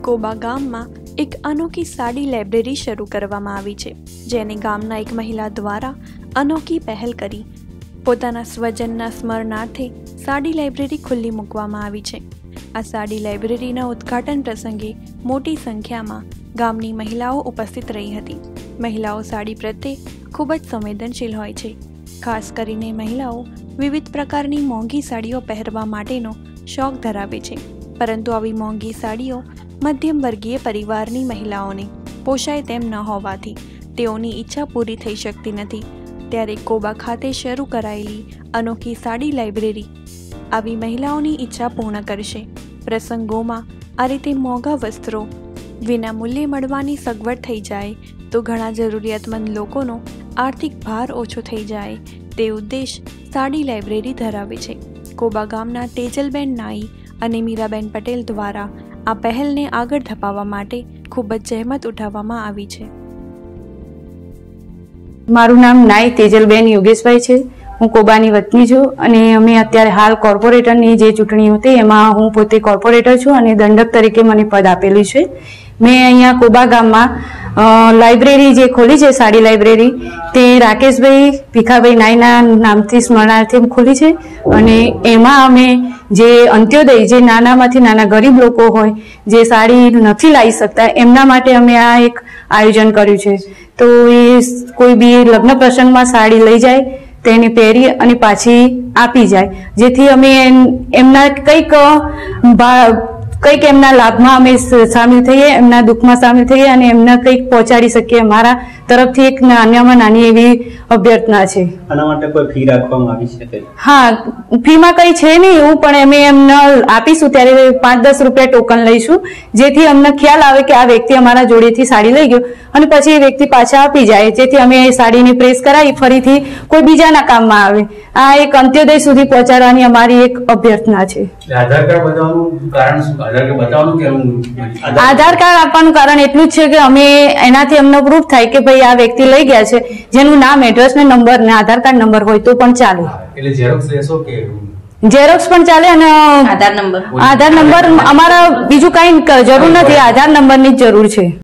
કોબા ગામમાં એક અનોખી સાડી લાઇબ્રેરી શરૂ કરવામાં આવી છે, જેને ગામના એક મહિલા દ્વારા અનોખી પહેલ કરી પોતાના સ્વજનના સ્મરણાર્થે સાડી લાઇબ્રેરી ખુલ્લી મૂકવામાં આવી છે। આ સાડી લાઇબ્રેરીના ઉદ્ઘાટન પ્રસંગે મોટી સંખ્યામાં ગામની મહિલાઓ ઉપસ્થિત રહી હતી। મહિલાઓ સાડી પ્રત્યે ખૂબ જ સંવેદનશીલ હોય છે। ખાસ કરીને મહિલાઓ વિવિધ પ્રકારની મોંઘી સાડીઓ પહેરવા માટેનો શોખ ધરાવે છે, પરંતુ આવી મોંઘી સાડીઓ મધ્યમ વર્ગીય પરિવારની મહિલાઓને પોષાય તેમ ન હોવાથી તેઓની ઈચ્છા પૂરી થઈ શકતી નથી। ત્યારે કોબા ખાતે શરૂ કરાયેલી અનોખી સાડી લાઇબ્રેરી આવી મહિલાઓની ઈચ્છા પૂર્ણ કરશે। પ્રસંગોમાં આ રીતે મોંઘા વસ્ત્રો વિના મૂલ્યે મળવાની સગવડ થઈ જાય તો ઘણા જરૂરિયાતમંદ લોકોનો આર્થિક ભાર ઓછો થઈ જાય તે ઉદ્દેશ સાડી લાઇબ્રેરી ધરાવે છે। કોબા ગામના તેજલબેન નાઈ અને મીરાબેન પટેલ દ્વારા આ પહેલને આગળ ધપાવવા માટે ખૂબ જ જહેમત ઉઠાવવામાં આવી છે। મારું નામ નાઈ તેજલબેન યોગેશભાઈ છે। હું કોબાની વતની છું અને અમે અત્યારે હાલ કોર્પોરેટરની જે ચૂંટણી હતી એમાં હું પોતે કોર્પોરેટર છું અને દંડક તરીકે મને પદ આપેલું છે। મેં અહીંયા કોબા ગામમાં લાઇબ્રેરી જે ખોલી છે સાડી લાઇબ્રેરી તે રાકેશભાઈ ભીખાભાઈ નાઈના નામથી સ્મરણાર્થે ખોલી છે અને એમાં અમે જે અંત્યોદય જે નાનામાંથી નાના ગરીબ લોકો હોય જે સાડી નથી લાવી શકતા એમના માટે અમે આ એક આયોજન કર્યું છે। તો એ કોઈ બી લગ્ન પ્રસંગમાં સાડી લઈ જાય તેને પહેરી અને પાછી આપી જાય, જેથી અમે એમના કંઈક એમના લાભમાં અમે સામેલ થઈએ, એમના દુઃખમાં સામેલ થઈએ અને એમને કંઈક પહોંચાડી શકીએ। અમારા તરફથી એક નાનામાં નાની એવી અભ્યર્થના છે। આના માટે કોઈ ફી રાખવામાં આવી છે? હા, ફીમાં કંઈ છે નહીં એવું, પણ અમે એમને આપીશું ત્યારે 5-10 રૂપિયા ટોકન લઈશું, જેથી અમને ખ્યાલ આવે કે આ વ્યક્તિ અમારા જોડેથી સાડી લઈ ગયો અને પછી એ વ્યક્તિ પાછા આપી જાય, જેથી અમે એ સાડીને પ્રેસ કરાવી ફરીથી કોઈ બીજાના કામમાં આવે। આ એક અંત્યોદય સુધી પહોંચાડવાની અમારી એક અભ્યર્થના છે। આધાર કાર્ડ બતાવવાનું કારણ શું? આધાર કાર્ડ આપવાનું કારણ એટલું જ છે કે અમે એનાથી અમને પ્રૂફ થાય કે ભાઈ આ વ્યક્તિ લઈ ગયા છે, જેનું નામ, એડ્રેસ ને નંબર ને આધાર કાર્ડ નંબર હોય તો પણ ચાલે। એટલે ઝેરોક્સ લેશો કે? ઝેરોક્સ પણ ચાલે અને આધાર નંબર અમારા બીજું કઈ જરૂર નથી, આધાર નંબરની જ જરૂર છે।